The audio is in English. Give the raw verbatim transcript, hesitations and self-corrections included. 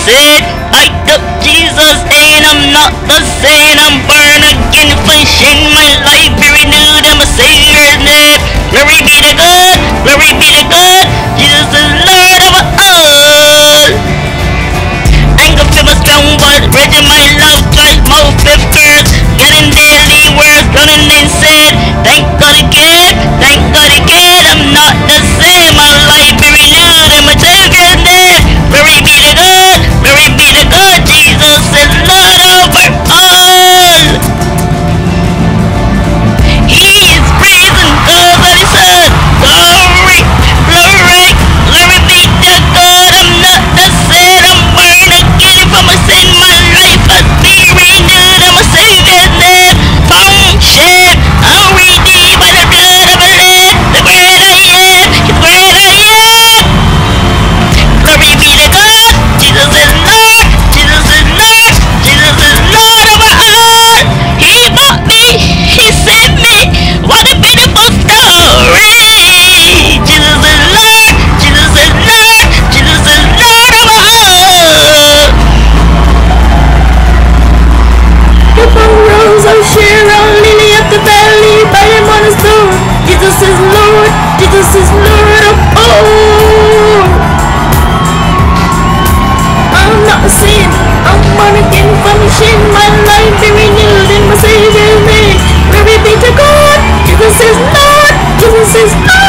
said, I took Jesus and I'm not the same. I'm born again, flesh in my life be renewed. I'm a Savior's name. Glory be to God, glory be to God. Jesus is Lord of all. Anger feel my strong word, raging my love, Christ mouth at first. Getting daily words, running and said, thank God again, thank God again. I'm not the same, my life be renewed. I'm a Savior's name. Glory be to God, glory be to God. Jesus is Lord over all. He is risen, cause of his son. Glory, glory, glory be to God. I'm not the same, I'm born again from a sin. My life has been renewed. I'm a Savior's name. Found, shed, I'm redeemed by the blood of a lamb. The great I am, the great I am. Glory be to God. Jesus is Lord, Jesus is Lord, Jesus is Lord over all. He bought me, he saved me. What a beautiful story. Jesus is Lord, Jesus is Lord, Jesus is Lord over all. Upon rose of Sharon, lily of the valley, by him on his throne. Jesus is Lord, Jesus is Lord of all. I'm not a sin, I'm born again from a sin. My life be renewed in my Savior's name. Glory be to God, Jesus is Lord, Jesus is Lord.